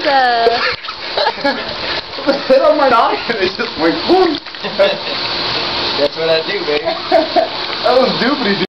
hit on my noggin. It just went boom. That's what I do, baby. That was doopity.